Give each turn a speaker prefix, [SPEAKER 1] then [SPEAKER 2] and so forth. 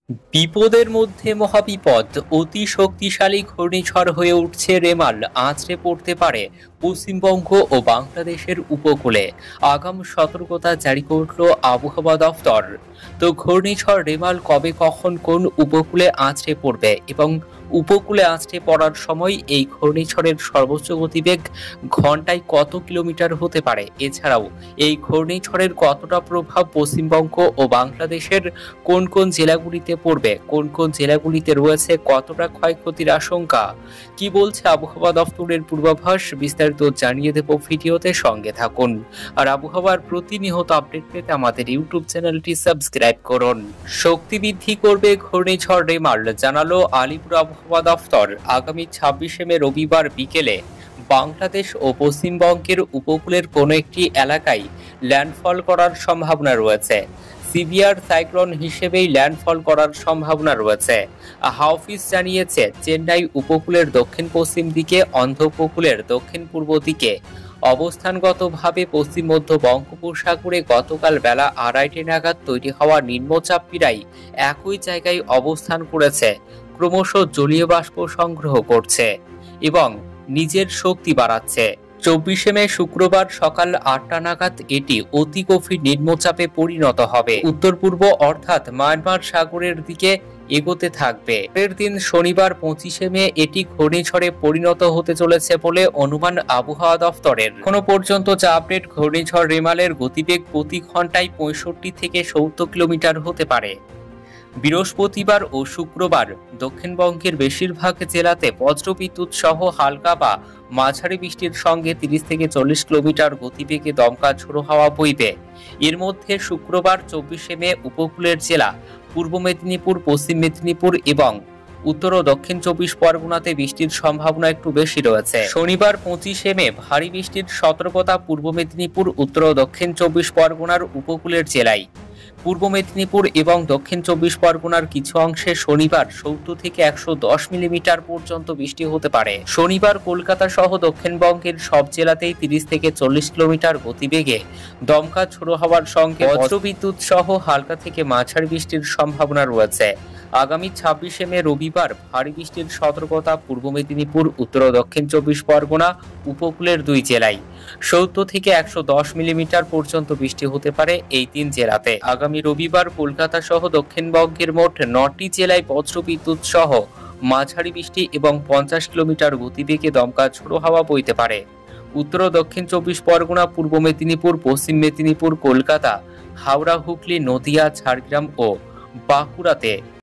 [SPEAKER 1] বিপদের মধ্যে মহাবিপদ। অতি শক্তিশালী ঘূর্ণিঝড় হয়ে উঠছে রেমাল। আছড়ে পড়তে পারে পশ্চিমবঙ্গ ও বাংলাদেশের উপকূলে। আগাম সতর্কতা জারি করল আবহাওয়া দফতর। তো ঘূর্ণিঝড় রেমাল কবে কখন কোন উপকূলে আছড়ে পড়বে এবং উপকূলে আছড়ে পড়ার সময় এই ঘূর্ণিঝড়ের সর্বোচ্চ গতিবেগ ঘন্টায় কত কিলোমিটার হতে পারে, এছাড়াও এই ঘূর্ণিঝড়ের কতটা প্রভাব পশ্চিমবঙ্গ ও বাংলাদেশের কোন কোন জেলাগুলিতে পড়বে, কোন কোন জেলাগুলিতে রয়েছে কতটা ক্ষয়ক্ষতির আশঙ্কা, কি বলছে আবহাওয়া দফতরের পূর্বাভাস, বিস্তারিত জানিয়ে দেব ভিডিওতে। সঙ্গে থাকুন আর আবহাওয়ার প্রতিনিয়ত আপডেট পেতে আমাদের ইউটিউব চ্যানেলটি সাবস্ক্রাইব করুন। শক্তি বৃদ্ধি করবে ঘূর্ণিঝড় রেমাল, জানালো আলিপুর আবহাওয়া দফতর। আগামী 26শে মে রবিবার বিকেলে বাংলাদেশ ও পশ্চিমবঙ্গের উপকূলের কোনো একটি এলাকায় ল্যান্ডফল করার সম্ভাবনা রয়েছে। সিভিয়ার সাইক্লোন হিসেবেই ল্যান্ডফল করার সম্ভাবনা রয়েছে। হাওফিস জানিয়েছে, চেন্নাই উপকূলের দক্ষিণ পশ্চিম দিকে, অন্ধ্র উপকূলের দক্ষিণ পূর্ব দিকে অবস্থানগতভাবে পশ্চিম মধ্য বঙ্গোপসাগরে গতকাল বেলা 2:30 নাগাদ তৈরি হওয়া নিম্নচাপ প্রায় একই জায়গায় অবস্থান করেছে, ক্রমশ জলীয় বাষ্প সংগ্রহ করছে এবং নিজের শক্তি বাড়াচ্ছে। 24শে মে শুক্রবার সকাল 8টা নাগাদ এটি অতি গভীর নিম্নচাপে পরিণত হবে। উত্তর পূর্ব অর্থাৎ মায়ানমার সাগরের দিকে এগোতে থাকবে। পরের দিন শনিবার 25শে মে এটি ঘূর্ণিঝড়ে পরিণত হতে চলেছে বলে অনুমান আবহাওয়া দফতরের। এখনো পর্যন্ত যা আপডেট, ঘূর্ণিঝড় রেমালের গতিবেগ প্রতি ঘন্টায় 65 থেকে 70 কিলোমিটার হতে পারে। বৃহস্পতিবার ও শুক্রবার দক্ষিণবঙ্গের বেশিরভাগ জেলাতে বজ্রবিদ্যুৎ সহ হালকা বা মাঝারি বৃষ্টির সঙ্গে 30 থেকে 40 কিলোমিটার গতিবেগে দমকা ঝোড়ো হাওয়া বইবে। এর মধ্যে শুক্রবার 24শে মে উপকূলের জেলা পূর্ব মেদিনীপুর, পশ্চিম মেদিনীপুর এবং উত্তর ও দক্ষিণ 24 পরগনাতে বৃষ্টির সম্ভাবনা একটু বেশি রয়েছে। শনিবার 25শে মে ভারী বৃষ্টির সতর্কতা পূর্ব মেদিনীপুর, উত্তর ও দক্ষিণ 24 পরগনার উপকূলের জেলায়। পূর্ব মেদিনীপুর এবং দক্ষিণ 24 পরগনার কিছু অংশে শনিবার 70 থেকে 110 মিলিমিটার পর্যন্ত বৃষ্টি হতে পারে। শনিবার কলকাতা সহ দক্ষিণবঙ্গের সব জেলাতেই 30 থেকে 40 কিলোমিটার গতিবেগে দমকা ঝোড়ো হাওয়ার সঙ্গে বজ্রবিদ্যুৎ সহ হালকা থেকে মাঝারি বৃষ্টির সম্ভাবনা রয়েছে। আগামী 26শে মে রবিবার ভারী বৃষ্টির সতর্কতা পূর্ব মেদিনীপুর, উত্তর ও দক্ষিণ 24 পরগনা উপকূলের 2 জেলায়। 70 থেকে 110 মিলিমিটার পর্যন্ত বৃষ্টি হতে পারে এই 3 জেলাতে। আগামী রবিবার কলকাতা সহ দক্ষিণবঙ্গের মোট 9টি জেলায় বজ্রবিদ্যুৎ সহ মাঝারি বৃষ্টি এবং 50 কিলোমিটার গতিবেগে দমকা ঝোড়ো হাওয়া বইতে পারে। উত্তর ও দক্ষিণ 24 পরগনা, পূর্ব মেদিনীপুর, পশ্চিম মেদিনীপুর, কলকাতা, হাওড়া, হুগলি, নদিয়া, ঝাড়গ্রাম ও বাঁকুড়াতে